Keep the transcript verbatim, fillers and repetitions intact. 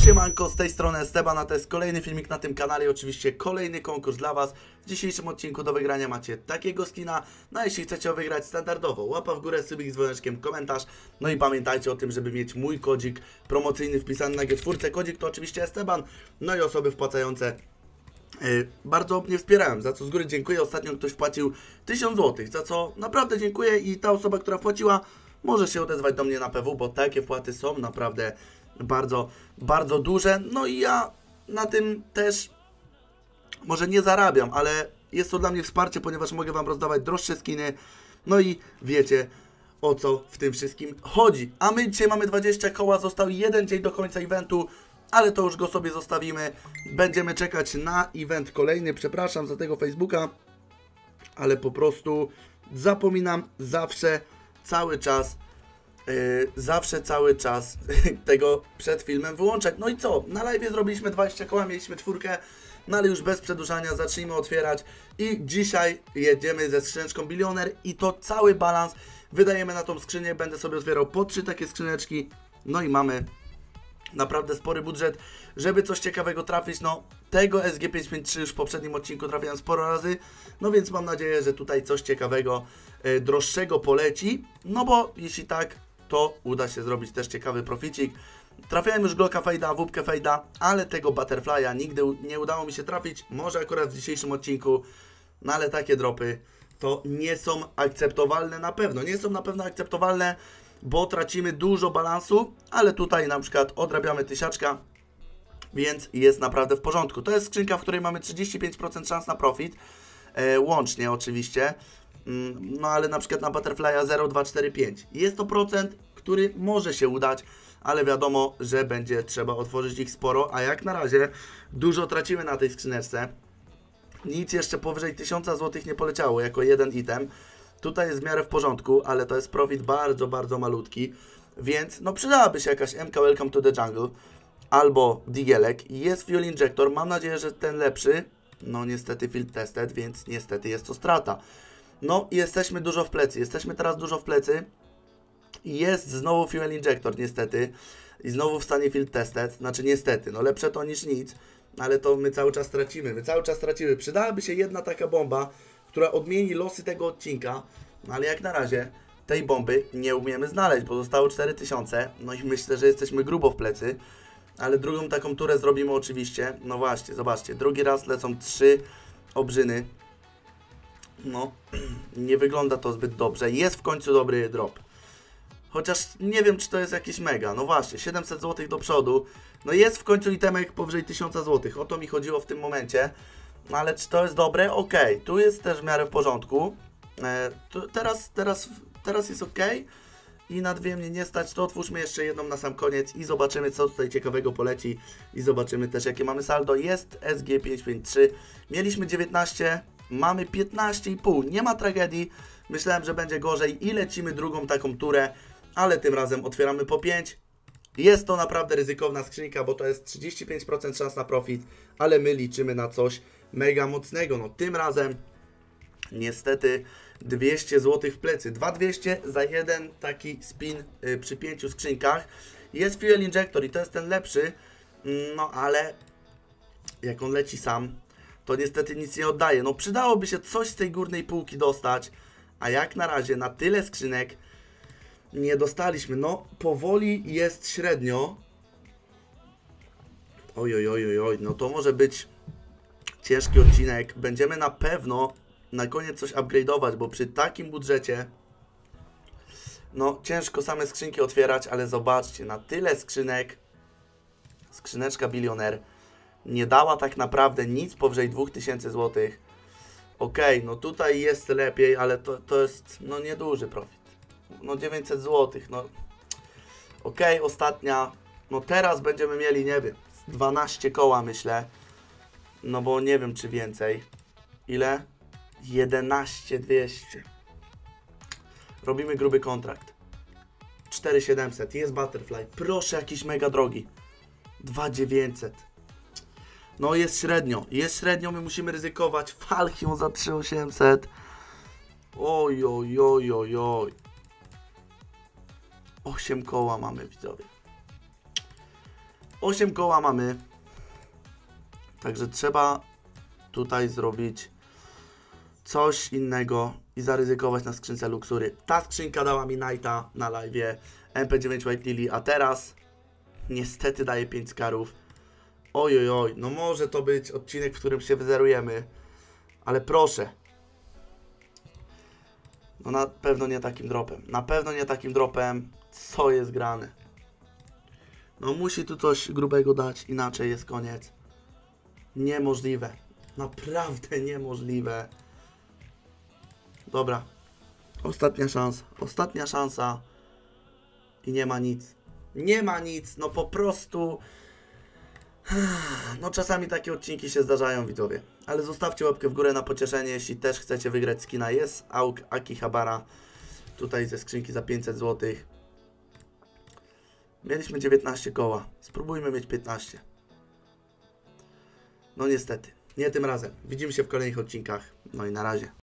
Siemanko, z tej strony Esteban, a to jest kolejny filmik na tym kanale i oczywiście kolejny konkurs dla Was. W dzisiejszym odcinku do wygrania macie takiego skina, no a jeśli chcecie wygrać standardowo, łapa w górę, subik z dzwoneczkiem, komentarz. No i pamiętajcie o tym, żeby mieć mój kodzik promocyjny wpisany na G cztery. Kodzik to oczywiście Esteban, no i osoby wpłacające Yy, bardzo mnie wspierają, za co z góry dziękuję. Ostatnio ktoś wpłacił tysiąc złotych, za co naprawdę dziękuję i ta osoba, która wpłaciła, może się odezwać do mnie na P W, bo takie wpłaty są naprawdę bardzo, bardzo duże. No i ja na tym też może nie zarabiam, ale jest to dla mnie wsparcie, ponieważ mogę Wam rozdawać droższe skiny. No i wiecie, o co w tym wszystkim chodzi. A my dzisiaj mamy dwadzieścia koła, został jeden dzień do końca eventu, ale to już go sobie zostawimy. Będziemy czekać na event kolejny. Przepraszam za tego Facebooka, ale po prostu zapominam zawsze, cały czas, yy, zawsze cały czas tego przed filmem wyłączać. No i co? Na live zrobiliśmy dwadzieścia koła, mieliśmy czwórkę, no ale już bez przedłużania zacznijmy otwierać. I dzisiaj jedziemy ze skrzyneczką bilioner i to cały balans wydajemy na tą skrzynię. Będę sobie otwierał po trzy takie skrzyneczki. No i mamy naprawdę spory budżet, żeby coś ciekawego trafić. No, tego S G pięćset pięćdziesiąt trzy już w poprzednim odcinku trafiałem sporo razy, no więc mam nadzieję, że tutaj coś ciekawego, e, droższego poleci, no bo jeśli tak, to uda się zrobić też ciekawy proficik. Trafiałem już Glocka Fejda, Wupkę Fejda, ale tego Butterfly'a nigdy nie udało mi się trafić, może akurat w dzisiejszym odcinku, no ale takie dropy to nie są akceptowalne na pewno, nie są na pewno akceptowalne, bo tracimy dużo balansu, ale tutaj na przykład odrabiamy tysiaczka, więc jest naprawdę w porządku. To jest skrzynka, w której mamy trzydzieści pięć procent szans na profit, e, łącznie oczywiście, mm, no ale na przykład na Butterfly'a zero, dwa, cztery, pięć. Jest to procent, który może się udać, ale wiadomo, że będzie trzeba otworzyć ich sporo, a jak na razie dużo tracimy na tej skrzyneczce. Nic jeszcze powyżej tysiąc złotych nie poleciało jako jeden item. Tutaj jest w miarę w porządku, ale to jest profit bardzo, bardzo malutki, więc no przydałaby się jakaś M K Welcome to the Jungle albo Digielek. Jest Fuel Injector, mam nadzieję, że ten lepszy. No niestety Field Tested, więc niestety jest to strata. No i jesteśmy dużo w plecy, jesteśmy teraz dużo w plecy. Jest znowu Fuel Injector niestety i znowu w stanie Field Tested, znaczy niestety, no lepsze to niż nic, ale to my cały czas tracimy, my cały czas tracimy. Przydałaby się jedna taka bomba, która odmieni losy tego odcinka, no ale jak na razie tej bomby nie umiemy znaleźć, bo zostało cztery tysiące, no i myślę, że jesteśmy grubo w plecy, ale drugą taką turę zrobimy oczywiście. No właśnie, zobaczcie, drugi raz lecą trzy obrzyny, no nie wygląda to zbyt dobrze, jest w końcu dobry drop, chociaż nie wiem, czy to jest jakiś mega. No właśnie, siedemset złotych do przodu, no jest w końcu itemek powyżej tysiąc złotych, o to mi chodziło w tym momencie. No ale czy to jest dobre? Ok, tu jest też w miarę w porządku. E, tu, teraz, teraz, teraz jest ok. I na dwie mnie nie stać, to otwórzmy jeszcze jedną na sam koniec i zobaczymy, co tutaj ciekawego poleci. I zobaczymy też, jakie mamy saldo. Jest S G pięćset pięćdziesiąt trzy. Mieliśmy dziewiętnaście, mamy piętnaście i pół. Nie ma tragedii. Myślałem, że będzie gorzej i lecimy drugą taką turę, ale tym razem otwieramy po pięć. Jest to naprawdę ryzykowna skrzynka, bo to jest trzydzieści pięć procent szans na profit, ale my liczymy na coś mega mocnego. No tym razem niestety dwieście złotych w plecy. dwa tysiące dwieście za jeden taki spin y, przy pięciu skrzynkach. Jest Fuel Injector i to jest ten lepszy, no ale jak on leci sam, to niestety nic nie oddaje. No przydałoby się coś z tej górnej półki dostać, a jak na razie na tyle skrzynek nie dostaliśmy. No powoli jest średnio. Oj, oj, oj, oj, no to może być ciężki odcinek. Będziemy na pewno na koniec coś upgrade'ować, bo przy takim budżecie no ciężko same skrzynki otwierać, ale zobaczcie, na tyle skrzynek skrzyneczka bilioner nie dała tak naprawdę nic powyżej dwóch tysięcy złotych. Ok, no tutaj jest lepiej, ale to, to jest no nieduży profit. No dziewięćset złotych, no ok, ostatnia, no teraz będziemy mieli, nie wiem, dwanaście koła myślę, no bo nie wiem czy więcej. Ile? jedenaście dwieście. Robimy gruby kontrakt. cztery siedemset, jest Butterfly, proszę jakiś mega drogi. dwa dziewięćset. No jest średnio, jest średnio, my musimy ryzykować. Falchion za trzy osiemset. Oj, oj, oj, oj, oj. osiem koła mamy, widzowie. osiem koła mamy. Także trzeba tutaj zrobić coś innego i zaryzykować na skrzynce Luxury. Ta skrzynka dała mi Knighta na live'ie, M P dziewięć White Lily, a teraz niestety daje pięć skarów. Oj, oj, oj, no może to być odcinek, w którym się wyzerujemy, ale proszę. No na pewno nie takim dropem, na pewno nie takim dropem, co jest grane. No musi tu coś grubego dać, inaczej jest koniec. Niemożliwe, naprawdę niemożliwe. Dobra, ostatnia szansa, ostatnia szansa i nie ma nic. Nie ma nic, no po prostu... No czasami takie odcinki się zdarzają, widzowie. Ale zostawcie łapkę w górę na pocieszenie, jeśli też chcecie wygrać skina. Jest Auk Akihabara tutaj ze skrzynki za pięćset złotych. Mieliśmy dziewiętnaście koła. Spróbujmy mieć piętnaście. No niestety, nie tym razem. Widzimy się w kolejnych odcinkach. No i na razie.